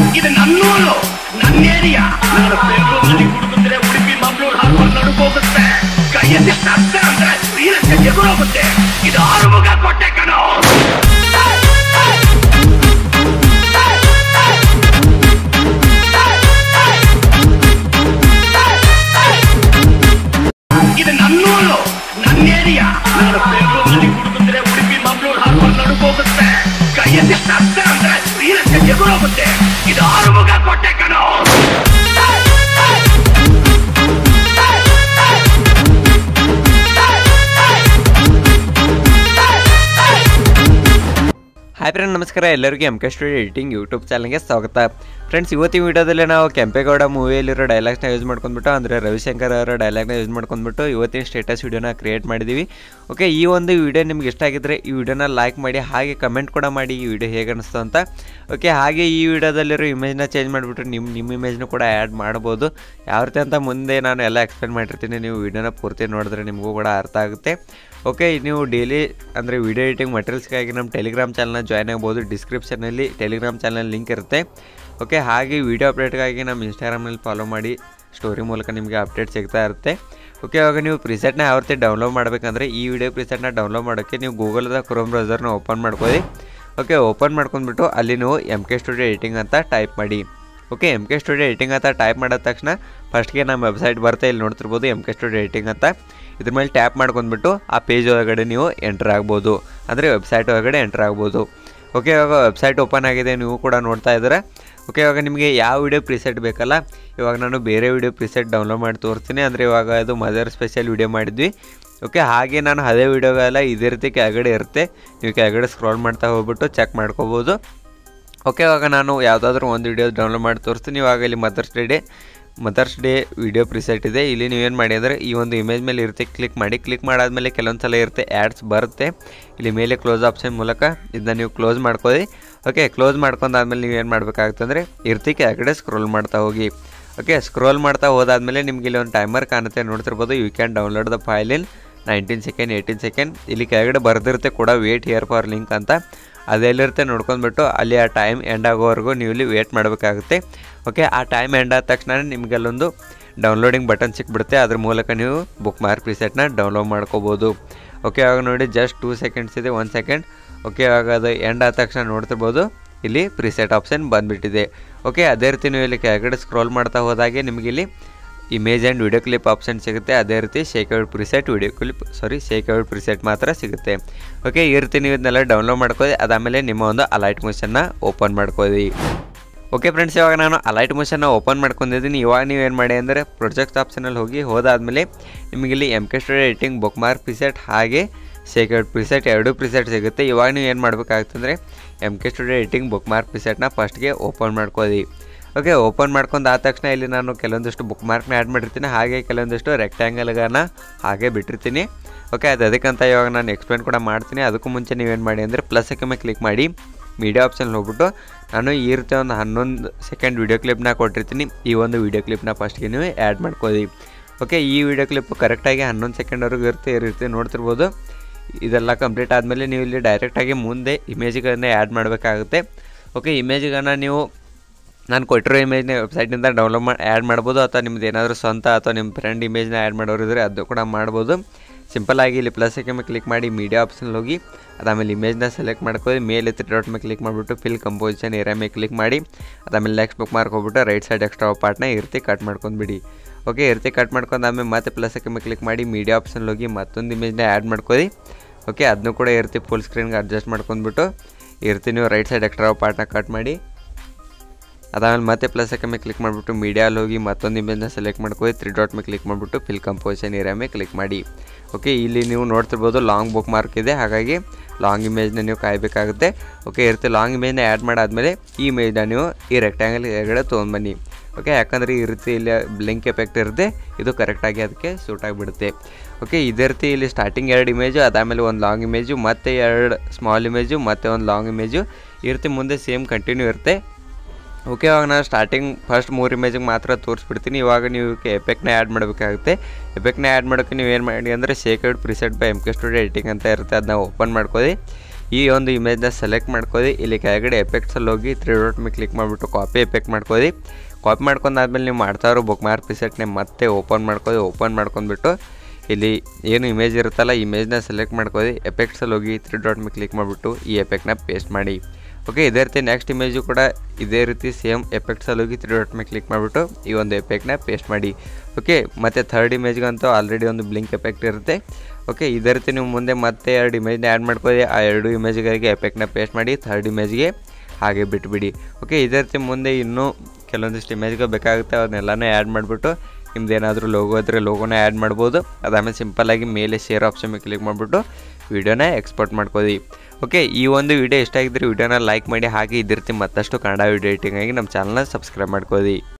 ಇದು ನನ್ನೂರು, ನನ್ನ ಏರಿಯಾ. ನಾನು ಬೆಂಗಳೂರಲ್ಲಿ ಕುಡಿದ್ರೆ ಉಡುಪಿ ಮಂಗಳೂರು ಹಾಕೊಂಡು ನಡುಕೋಗುತ್ತೆ. ಕೈಯಲ್ಲಿ ಶಬ್ದ ಅಂದ್ರೆ ನೀರಕ್ಕೆ ಎದುರೋಗುತ್ತೆ. ಇದು ಆರುಮುಗ ಕೊಟ್ಟೆ ಕಣೋ. ಇದು ನನ್ನೂರು, ನನ್ನ ಏರಿಯಾ. ನಾನು ಬೆಂಗಳೂರಲ್ಲಿ ಕುಡಿದ್ರೆ ಉಡುಪಿ ಮಂಗಳೂರು ಹಾಕೊಂಡು ನಡುಕೋಗುತ್ತೆ. ಕೈಯಲ್ಲಿ ಶಬ್ದ ಅಂದ್ರೆ ನೀರಕ್ಕೆ ಎದುರೋಗುತ್ತೆ. ಇದು ಆರುಮುಗ ಕೊಟ್ಟೆ ಕಣೋ. ಹಾಯ್ ಫ್ರೆಂಡ್, ನಮಸ್ಕಾರ. ಎಲ್ಲರಿಗೂ 𝗕𝗙𝗙𝗘𝗧 ಎಡಿಟಿಂಗ್ ಯೂಟ್ಯೂಬ್ ಚಾನಲ್ಗೆ ಸ್ವಾಗತ. ಫ್ರೆಂಡ್ಸ್, ಇವತ್ತಿನ ವೀಡಿಯೋದಲ್ಲಿ ನಾವು ಕೆಂಪೇಗೌಡ ಮೂವಿಯಲ್ಲಿರೋ ಡೈಲಾಗ್ಸ್ನ ಯೂಸ್ ಮಾಡ್ಕೊಂಡ್ಬಿಟ್ಟು, ಅಂದರೆ ರವಿಶಂಕರ್ ಅವರ ಡೈಲಾಗ್ನ ಯೂಸ್ ಮಾಡ್ಕೊಂಡ್ಬಿಟ್ಟು ಇವತ್ತಿನ ಸ್ಟೇಟಸ್ ವೀಡಿಯೋನ ಕ್ರಿಯೇಟ್ ಮಾಡಿದ್ದೀವಿ. ಓಕೆ, ಈ ಒಂದು ವಿಡಿಯೋ ನಿಮ್ಗೆ ಇಷ್ಟ ಆಗಿದ್ರೆ ಈ ವಿಡಿಯೋನ ಲೈಕ್ ಮಾಡಿ, ಹಾಗೆ ಕಮೆಂಟ್ ಕೂಡ ಮಾಡಿ ಈ ವಿಡಿಯೋ ಹೇಗೆ ಅನಿಸ್ತು ಅಂತ. ಓಕೆ, ಹಾಗೆ ಈ ವಿಡಿಯೋದಲ್ಲಿರೋ ಇಮೇಜ್ನ ಚೇಂಜ್ ಮಾಡಿಬಿಟ್ಟು ನಿಮ್ಮ ಇಮೇಜ್ನು ಕೂಡ ಆ್ಯಡ್ ಮಾಡ್ಬೋದು. ಯಾವ ರೀತಿ ಅಂತ ಮುಂದೆ ನಾನು ಎಲ್ಲ ಎಕ್ಸ್ಪ್ಲೇನ್ ಮಾಡಿರ್ತೀನಿ. ನೀವು ವಿಡಿಯೋನ ಪೂರ್ತಿ ನೋಡಿದ್ರೆ ನಿಮಗೂ ಕೂಡ ಅರ್ಥ ಆಗುತ್ತೆ. ಓಕೆ, ನೀವು ಡೈಲಿ ಅಂದರೆ ವಿಡಿಯೋ ಎಡಿಟಿಂಗ್ ಮಟೀರಿಯಲ್ಸ್ಗಾಗಿ ನಮ್ಮ ಟೆಲಿಗ್ರಾಮ್ ಚಾನಲ್ನ ಜಾಯ್ನ್ ಆಗ್ಬೋದು. ಡಿಸ್ಕ್ರಿಪ್ಷನಲ್ಲಿ ಟೆಲಿಗ್ರಾಮ್ ಚಾನಲ್ ಲಿಂಕ್ ಇರುತ್ತೆ. ಓಕೆ, ಹಾಗೆ ವಿಡಿಯೋ ಅಪ್ಡೇಟ್ಗಾಗಿ ನಮ್ಮ ಇನ್ಸ್ಟಾಗ್ರಾಮ್ನಲ್ಲಿ ಫಾಲೋ ಮಾಡಿ. ಸ್ಟೋರಿ ಮೂಲಕ ನಿಮಗೆ ಅಪ್ಡೇಟ್ ಸಿಗ್ತಾ ಇರುತ್ತೆ. ಓಕೆ, ಇವಾಗ ನೀವು ಪ್ರಿಸೆಟ್ನ ಯಾವ ರೀತಿ ಡೌನ್ಲೋಡ್ ಮಾಡಬೇಕಂದ್ರೆ, ಈ ವಿಡಿಯೋ ಪ್ರಿಸೆಟ್ನ ಡೌನ್ಲೋಡ್ ಮಾಡೋಕ್ಕೆ ನೀವು ಗೂಗಲ್ದ ಕ್ರೋಮ್ ಬ್ರೌಸರ್ನ ಓಪನ್ ಮಾಡ್ಕೊಳ್ಳಿ. ಓಕೆ, ಓಪನ್ ಮಾಡ್ಕೊಂಡ್ಬಿಟ್ಟು ಅಲ್ಲಿ ನೀವು 𝗕𝗙𝗙𝗧 ಎಡಿಟಿಂಗ್ ಅಂತ ಟೈಪ್ ಮಾಡಿ. ಓಕೆ, 𝗕𝗙𝗙𝗧 ಎಡಿಟಿಂಗ್ ಅಂತ ಟೈಪ್ ಮಾಡಿದ ತಕ್ಷಣ ಫಸ್ಟ್ಗೆ ನಮ್ಮ ವೆಬ್ಸೈಟ್ ಬರುತ್ತೆ. ಇಲ್ಲಿ ನೋಡ್ತಿರ್ಬೋದು 𝗕𝗙𝗙𝗧 ಎಡಿಟಿಂಗ್ ಅಂತ. ಇದ್ರ ಮೇಲೆ ಟ್ಯಾಪ್ ಮಾಡ್ಕೊಂಡ್ಬಿಟ್ಟು ಆ ಪೇಜ್ ಒಳಗಡೆ ನೀವು ಎಂಟರ್ ಆಗ್ಬೋದು, ಅಂದರೆ ವೆಬ್ಸೈಟ್ ಒಳಗಡೆ ಎಂಟರ್ ಆಗ್ಬೋದು. ಓಕೆ, ಇವಾಗ ವೆಬ್ಸೈಟ್ ಓಪನ್ ಆಗಿದೆ, ನೀವು ಕೂಡ ನೋಡ್ತಾ ಇದ್ದೀರಾ. ಓಕೆ, ಇವಾಗ ನಿಮಗೆ ಯಾವ ವಿಡಿಯೋ ಪ್ರಿಸೆಟ್ ಬೇಕಲ್ಲ, ಇವಾಗ ನಾನು ಬೇರೆ ವಿಡಿಯೋ ಪ್ರಿಸೆಟ್ ಡೌನ್ಲೋಡ್ ಮಾಡಿ ತೋರಿಸ್ತೀನಿ. ಅಂದರೆ ಇವಾಗ ಅದು ಮದರ್ ಸ್ಪೆಷಲ್ ವಿಡಿಯೋ ಮಾಡಿದ್ವಿ. ಓಕೆ, ಹಾಗೆ ನಾನು ಅದೇ ವಿಡಿಯೋಗೆಲ್ಲ ಇದೇ ರೀತಿ ಕೆಳಗಡೆ ಇರುತ್ತೆ. ನೀವು ಕೆಳಗಡೆ ಸ್ಕ್ರಾಲ್ ಮಾಡ್ತಾ ಹೋಗ್ಬಿಟ್ಟು ಚೆಕ್ ಮಾಡ್ಕೋಬೋದು. ಓಕೆ, ಇವಾಗ ನಾನು ಯಾವುದಾದ್ರೂ ಒಂದು ವಿಡಿಯೋ ಡೌನ್ಲೋಡ್ ಮಾಡಿ ತೋರಿಸ್ತೀನಿ. ಇವಾಗ ಇಲ್ಲಿ ಮದರ್ಸ್ ಡೇ ವಿಡಿಯೋ ಪ್ರಿಸೆಟ್ ಇದೆ. ಇಲ್ಲಿ ನೀವೇನು ಮಾಡಿ ಅಂದರೆ ಈ ಒಂದು ಇಮೇಜ್ ಮೇಲೆ ಇರುತ್ತೆ, ಕ್ಲಿಕ್ ಮಾಡಿ. ಕ್ಲಿಕ್ ಮಾಡಾದ್ಮೇಲೆ ಕೆಲವೊಂದು ಸಲ ಇರುತ್ತೆ ಆ್ಯಡ್ಸ್ ಬರುತ್ತೆ. ಇಲ್ಲಿ ಮೇಲೆ ಕ್ಲೋಸ್ ಆಪ್ಷನ್ ಮೂಲಕ ಇದನ್ನ ನೀವು ಕ್ಲೋಸ್ ಮಾಡ್ಕೊಳ್ಳಿ. ಓಕೆ, ಕ್ಲೋಸ್ ಮಾಡ್ಕೊಂಡಾದ್ಮೇಲೆ ನೀವು ಏನು ಮಾಡಬೇಕಾಗುತ್ತೆ ಅಂದರೆ ಇರ್ತಿ ಕೆಳಗಡೆ ಸ್ಕ್ರೋಲ್ ಮಾಡ್ತಾ ಹೋಗಿ. ಓಕೆ, ಸ್ಕ್ರೋಲ್ ಮಾಡ್ತಾ ಹೋದಾದ್ಮೇಲೆ ನಿಮ್ಗೆ ಇಲ್ಲಿ ಒಂದು ಟೈಮರ್ ಕಾಣುತ್ತೆ, ನೋಡ್ತಿರ್ಬೋದು. You can download the file in 19 second 18 second. ಇಲ್ಲಿ ಕೆಳಗಡೆ ಬರೆದಿರುತ್ತೆ ಕೂಡ ವೇಟ್ ಹಿಯರ್ ಫಾರ್ ಲಿಂಕ್ ಅಂತ. ಅದೆಲ್ಲಿರುತ್ತೆ ನೋಡ್ಕೊಂಡ್ಬಿಟ್ಟು ಅಲ್ಲಿ ಆ ಟೈಮ್ ಎಂಡ್ ಆಗೋವರೆಗೂ ನೀವು ಇಲ್ಲಿ ವೇಟ್ ಮಾಡಬೇಕಾಗುತ್ತೆ. ಓಕೆ, ಆ ಟೈಮ್ ಎಂಡ್ ಆದ ತಕ್ಷಣ ನಿಮಗೆಲ್ಲೊಂದು ಡೌನ್ಲೋಡಿಂಗ್ ಬಟನ್ ಸಿಕ್ಬಿಡುತ್ತೆ. ಅದ್ರ ಮೂಲಕ ನೀವು ಬುಕ್ ಮಾರ್ಕ್ ಪ್ರಿಸೆಟ್ನ ಡೌನ್ಲೋಡ್ ಮಾಡ್ಕೋಬೋದು. ಓಕೆ, ಆವಾಗ ನೋಡಿ ಜಸ್ಟ್ 2 ಸೆಕೆಂಡ್ಸ್ ಇದೆ, 1 ಸೆಕೆಂಡ್. ಓಕೆ, ಆವಾಗ ಅದು ಎಂಡ್ ಆದ ತಕ್ಷಣ ನೋಡ್ತಿರ್ಬೋದು ಇಲ್ಲಿ ಪ್ರಿಸೆಟ್ ಆಪ್ಷನ್ ಬಂದುಬಿಟ್ಟಿದೆ. ಓಕೆ, ಅದೇ ರೀತಿ ನೀವು ಇಲ್ಲಿ ಕೆಳಗಡೆ ಸ್ಕ್ರೋಲ್ ಮಾಡ್ತಾ ಹೋದಾಗೆ ನಿಮಗೆ ಇಲ್ಲಿ image and video clip option ಸಿಗುತ್ತೆ. ಅದೇ ರೀತಿ 𝗕𝗙𝗙𝗧 ಪ್ರಿಸೆಟ್ ಮಾತ್ರ ಸಿಗುತ್ತೆ. ಓಕೆ, ಈ ರೀತಿ ನೀವು ಇದನ್ನೆಲ್ಲ ಡೌನ್ಲೋಡ್ ಮಾಡ್ಕೊಳ್ಳಿ. ಅದಾದಮೇಲೆ ನಿಮ್ಮ ಒಂದು ಅಲೈಟ್ ಮೋಷನ್ನ ಓಪನ್ ಮಾಡ್ಕೊಳ್ಳಿ. ಓಕೆ ಫ್ರೆಂಡ್ಸ್, ಇವಾಗ ನಾನು ಅಲೈಟ್ ಮೋಷನ್ನ ಓಪನ್ ಮಾಡ್ಕೊಂಡಿದ್ದೀನಿ. ಇವಾಗ ನೀವು ಏನು ಮಾಡಿ ಅಂದರೆ ಪ್ರೊಜೆಕ್ಟ್ ಆಪ್ಷನಲ್ಲಿ ಹೋದಾದಮೇಲೆ ನಿಮಗೆ ಇಲ್ಲಿ 𝗕𝗙𝗙𝗧 ಎಡಿಟಿಂಗ್ ಬುಕ್ ಮಾರ್ಕ್ ಪ್ರಿಸೆಟ್ ಹಾಗೆ 𝗕𝗙𝗙𝗧 ಪ್ರಿಸೆಟ್ ಎರಡೂ ಪ್ರಿಸೆಟ್ ಸಿಗುತ್ತೆ. ಇವಾಗ ನೀವು ಏನು ಮಾಡಬೇಕಾಗ್ತಂದರೆ 𝗕𝗙𝗙𝗧 ಎಡಿಟಿಂಗ್ ಬುಕ್ ಮಾರ್ಕ್ ಪ್ರಿಸೆಟ್ನ ಫಸ್ಟ್ಗೆ ಓಪನ್ ಮಾಡ್ಕೊಳ್ಳಿ. ಓಕೆ, ಓಪನ್ ಮಾಡ್ಕೊಂಡು ಆದ ತಕ್ಷಣ ಇಲ್ಲಿ ನಾನು ಕೆಲವೊಂದಿಷ್ಟು ಬುಕ್ ಮಾರ್ಕ್ನ ಆ್ಯಡ್ ಮಾಡಿರ್ತೀನಿ, ಹಾಗೆ ಕೆಲವೊಂದಿಷ್ಟು ರೆಕ್ಟ್ಯಾಂಗಲ್ಗಳನ್ನ ಹಾಗೆ ಬಿಟ್ಟಿರ್ತೀನಿ. ಓಕೆ, ಅದಕ್ಕಂತ ಇವಾಗ ನಾನು ಎಕ್ಸ್ಪ್ಲೇನ್ ಕೂಡ ಮಾಡ್ತೀನಿ. ಅದಕ್ಕೂ ಮುಂಚೆ ನೀವೇನು ಮಾಡಿ ಅಂದರೆ ಪ್ಲಸ್ ಐಕನ್ ಮೇಲೆ ಕ್ಲಿಕ್ ಮಾಡಿ ಮೀಡಿಯಾ ಆಪ್ಷನ್ ಹೋಗ್ಬಿಟ್ಟು ನಾನು ಈ ರೀತಿ ಒಂದು 11 ಸೆಕೆಂಡ್ ವಿಡಿಯೋ ಕ್ಲಿಪ್ನ ಕೊಟ್ಟಿರ್ತೀನಿ. ಈ ಒಂದು ವಿಡಿಯೋ ಕ್ಲಿಪ್ನ ಫಸ್ಟ್ಗೆ ನೀವು ಆ್ಯಡ್ ಮಾಡ್ಕೊಳ್ಳಿ. ಓಕೆ, ಈ ವಿಡಿಯೋ ಕ್ಲಿಪ್ ಕರೆಕ್ಟಾಗಿ 11 ಸೆಕೆಂಡ್ವರೆಗೂ ಇರುತ್ತೆ ನೋಡ್ತಿರ್ಬೋದು. ಇದೆಲ್ಲ ಕಂಪ್ಲೀಟ್ ಆದಮೇಲೆ ನೀವು ಇಲ್ಲಿ ಡೈರೆಕ್ಟಾಗಿ ಮುಂದೆ ಇಮೇಜ್ಗಳನ್ನ ಆ್ಯಡ್ ಮಾಡಬೇಕಾಗುತ್ತೆ. ಓಕೆ, ಇಮೇಜ್ಗಳನ್ನ ನೀವು ನಾನು ಕೊಟ್ಟಿರೋ ಇಮೇಜ್ನ ವೆಬ್ಸೈಟಿಂದ ಡೌನ್ಲೋಡ್ ಆ್ಯಡ್ ಮಾಡ್ಬೋದು, ಅಥವಾ ನಿಮ್ದು ಏನಾದರೂ ಸ್ವಂತ ಅಥವಾ ನಿಮ್ಮ ಫ್ರೆಂಡ್ ಇಮೇಜ್ನ ಆ್ಯಡ್ ಮಾಡೋರಿದ್ರೆ ಅದು ಕೂಡ ಮಾಡ್ಬೋದು. ಸಿಂಪಲ್ಲಾಗಿ ಇಲ್ಲಿ ಪ್ಲಸ್ ಐಕನ್ ಮೇಲೆ ಕ್ಲಿಕ್ ಮಾಡಿ ಮೀಡಿಯಾ ಆಪ್ಷನ್ ಹೋಗಿ ಅದಾದಮೇಲೆ ಇಮೇಜ್ನ ಸೆಲೆಕ್ಟ್ ಮಾಡ್ಕೊಳ್ಳಿ. ಮೇಲೆ 3 ಡಾಟ್ ಮೇಲೆ ಕ್ಲಿಕ್ ಮಾಡಿಬಿಟ್ಟು ಫಿಲ್ ಕಂಪೋಸಿಷನ್ ಏರಿಯಾ ಮೇಲೆ ಕ್ಲಿಕ್ ಮಾಡಿ ಅದಾದಮೇಲೆ ನೆಕ್ಸ್ಟ್ ಬುಕ್ ಮಾರ್ಕ್ ಹೋಗ್ಬಿಟ್ಟು ರೈಟ್ ಸೈಡ್ ಎಕ್ಸ್ಟ್ರಾ ಪಾರ್ಟ್ನ ಇರ್ತಿ ಕಟ್ ಮಾಡ್ಕೊಂಡ್ಬಿಡಿ. ಓಕೆ, ಇರ್ತಿ ಕಟ್ ಮಾಡ್ಕೊಂಡಾದ್ಮೇಲೆ ಮತ್ತೆ ಪ್ಲಸ್ ಐಕನ್ ಮೇಲೆ ಕ್ಲಿಕ್ ಮಾಡಿ ಮೀಡಿಯಾ ಆಪ್ಷನ್ ಹೋಗಿ ಮತ್ತೊಂದು ಇಮೇಜ್ನ ಆ್ಯಡ್ ಮಾಡ್ಕೊಳ್ಳಿ. ಓಕೆ, ಅದನ್ನು ಕೂಡ ಇರ್ತಿ ಫುಲ್ ಸ್ಕ್ರೀನ್ಗೆ ಅಡ್ಜಸ್ಟ್ ಮಾಡ್ಕೊಂಡ್ಬಿಟ್ಟು ಇರ್ತಿ ನೀವು ರೈಟ್ ಸೈಡ್ ಎಕ್ಸ್ಟ್ರಾ ಪಾರ್ಟ್ನ ಕಟ್ ಮಾಡಿ. ಅದಾದಮೇಲೆ ಮತ್ತೆ ಪ್ಲಸ್ ಐಕನ್ ಮೇಲೆ ಕ್ಲಿಕ್ ಮಾಡಿಬಿಟ್ಟು ಮೀಡಿಯಲ್ಲಿ ಹೋಗಿ ಮತ್ತೊಂದು ಇಮೇಜ್ನ ಸೆಲೆಕ್ಟ್ ಮಾಡ್ಕೊಳ್ಳಿ. 3 ಡಾಟ್ ಮೇಲೆ ಕ್ಲಿಕ್ ಮಾಡಿಬಿಟ್ಟು ಫಿಲ್ ಕಂಪೋಸಿಷನ್ ಏರಿಯಾ ಮೇಲೆ ಕ್ಲಿಕ್ ಮಾಡಿ. ಓಕೆ, ಇಲ್ಲಿ ನೀವು ನೋಡ್ತಿರ್ಬೋದು ಲಾಂಗ್ ಬುಕ್ ಮಾರ್ಕ್ ಇದೆ, ಹಾಗಾಗಿ ಲಾಂಗ್ ಇಮೇಜ್ನ ನೀವು ಕಾಯಬೇಕಾಗುತ್ತೆ. ಓಕೆ, ಇರುತ್ತೆ ಲಾಂಗ್ ಇಮೇಜ್ನ ಆ್ಯಡ್ ಮಾಡಾದಮೇಲೆ ಈ ಇಮೇಜ್ನ ನೀವು ಈ ರೆಕ್ಟ್ಯಾಂಗಲ್ ಕೆಳಗಡೆ ತೊಗೊಂಡ್ಬನ್ನಿ. ಓಕೆ, ಯಾಕಂದರೆ ಈ ರೀತಿ ಇಲ್ಲಿ ಬ್ಲಿಂಕ್ ಎಫೆಕ್ಟ್ ಇರುತ್ತೆ, ಇದು ಕರೆಕ್ಟಾಗಿ ಅದಕ್ಕೆ ಸೂಟ್ ಆಗಿಬಿಡುತ್ತೆ. ಓಕೆ, ಇದೇ ರೀತಿ ಇಲ್ಲಿ ಸ್ಟಾರ್ಟಿಂಗ್ 2 ಇಮೇಜು, ಅದಾದಮೇಲೆ ಒಂದು ಲಾಂಗ್ ಇಮೇಜು, ಮತ್ತು 2 ಸ್ಮಾಲ್ ಇಮೇಜು, ಮತ್ತು ಒಂದು ಲಾಂಗ್ ಇಮೇಜು, ಈ ರೀತಿ ಮುಂದೆ ಸೇಮ್ ಕಂಟಿನ್ಯೂ ಇರುತ್ತೆ. ಓಕೆ, ಇವಾಗ ನಾನು ಸ್ಟಾರ್ಟಿಂಗ್ ಫಸ್ಟ್ 3 ಇಮೇಜಿಗೆ ಮಾತ್ರ ತೋರಿಸ್ಬಿಡ್ತೀನಿ. ಇವಾಗ ನೀವು ಎಫೆಕ್ಟ್ನ ಆ್ಯಡ್ ಮಾಡಬೇಕಾಗುತ್ತೆ. ಎಫೆಕ್ಟ್ನ ಆ್ಯಡ್ ಮಾಡೋಕ್ಕೆ ನೀವು ಏನು ಮಾಡಿ ಅಂದರೆ 𝗕𝗙𝗙𝗧 ಪ್ರಿಸೆಟ್ ಬೈ 𝗕𝗙𝗙𝗧 ಎಡಿಟಿಂಗ್ ಅಂತ ಇರುತ್ತೆ, ಅದನ್ನ ಓಪನ್ ಮಾಡ್ಕೊಳ್ಳಿ. ಈ ಒಂದು ಇಮೇಜ್ನ ಸೆಲೆಕ್ಟ್ ಮಾಡ್ಕೊಳ್ಳಿ. ಇಲ್ಲಿ ಕೆಳಗಡೆ ಎಫೆಕ್ಟ್ಸಲ್ಲಿ ಹೋಗಿ 3 ಡಾಟ್ ಮೇಲೆ ಕ್ಲಿಕ್ ಮಾಡಿಬಿಟ್ಟು ಕಾಪಿ ಎಫೆಕ್ಟ್ ಮಾಡ್ಕೊಳ್ಳಿ. ಕಾಪಿ ಮಾಡ್ಕೊಂಡಾದ್ಮೇಲೆ ನೀವು ಮಾಡ್ತಾ ಇರೋ ಬುಕ್ ಮಾರ್ಕ್ ಪ್ರಿಸೆಟ್ನೇ ಮತ್ತೆ ಓಪನ್ ಮಾಡ್ಕೊಂಡ್ಬಿಟ್ಟು ಇಲ್ಲಿ ಏನು ಇಮೇಜ್ ಇರುತ್ತಲ್ಲ ಇಮೇಜ್ನ ಸೆಲೆಕ್ಟ್ ಮಾಡ್ಕೊಳ್ಳಿ. ಎಫೆಕ್ಟ್ಸಲ್ಲಿ ಹೋಗಿ 3 ಡಾಟ್ ಮೇಲೆ ಕ್ಲಿಕ್ ಮಾಡಿಬಿಟ್ಟು ಈ ಎಫೆಕ್ಟ್ನ ಪೇಸ್ಟ್ ಮಾಡಿ. ಓಕೆ, ಇದೇ ರೀತಿ ನೆಕ್ಸ್ಟ್ ಇಮೇಜು ಕೂಡ ಇದೇ ರೀತಿ ಸೇಮ್ ಎಫೆಕ್ಟ್ಸಲ್ಲಿ ಹೋಗಿ 3 ಡಾಟ್ ಮೇಲೆ ಕ್ಲಿಕ್ ಮಾಡಿಬಿಟ್ಟು ಈ ಒಂದು ಎಫೆಕ್ಟ್ನ ಪೇಸ್ಟ್ ಮಾಡಿ. ಓಕೆ, ಮತ್ತು ಥರ್ಡ್ ಇಮೇಜ್ಗಂತೂ ಆಲ್ರೆಡಿ ಒಂದು ಬ್ಲಿಂಕ್ ಎಫೆಕ್ಟ್ ಇರುತ್ತೆ. ಓಕೆ, ಇದೇ ರೀತಿ ನೀವು ಮುಂದೆ ಮತ್ತೆ 2 ಇಮೇಜ್ನ ಆ್ಯಡ್ ಮಾಡ್ಕೊಳ್ಳಿ. ಆ 2 ಇಮೇಜ್ಗಳಿಗೆ ಎಫೆಕ್ಟ್ನ ಪೇಸ್ಟ್ ಮಾಡಿ, ಥರ್ಡ್ ಇಮೇಜ್ಗೆ ಹಾಗೆ ಬಿಟ್ಬಿಡಿ. ಓಕೆ, ಇದೇ ರೀತಿ ಮುಂದೆ ಇನ್ನೂ ಕೆಲವೊಂದಿಷ್ಟು ಇಮೇಜ್ಗೆ ಬೇಕಾಗುತ್ತೆ, ಅದನ್ನೆಲ್ಲನೂ ಆ್ಯಡ್ ಮಾಡಿಬಿಟ್ಟು ನಿಮ್ದು ಏನಾದರೂ ಲೋಗೋ ಇದ್ದರೆ ಲೋಗೋನ ಆ್ಯಡ್ ಮಾಡ್ಬೋದು. ಅದಾದಮೇಲೆ ಸಿಂಪಲ್ಲಾಗಿ ಮೇಲೆ ಶೇರ್ ಆಪ್ಷನ್ ಮೇಲೆ ಕ್ಲಿಕ್ ಮಾಡಿಬಿಟ್ಟು ವೀಡಿಯೋನ ಎಕ್ಸ್ಪೋರ್ಟ್ ಮಾಡ್ಕೊಳ್ಳಿ. ಓಕೆ, ಈ ಒಂದು ವಿಡಿಯೋ ಇಷ್ಟ ಆಗಿದ್ರೆ ವಿಡಿಯೋನ ಲೈಕ್ ಮಾಡಿ, ಹಾಗೆ ಇದೇ ರೀತಿ ಮತ್ತಷ್ಟು ಕನ್ನಡ ವಿಡಿಯೋ ಎಡಿಟಿಂಗಾಗಿ ನಮ್ಮ ಚಾನಲ್ನ ಸಬ್ಸ್ಕ್ರೈಬ್ ಮಾಡ್ಕೊಳ್ಳಿ.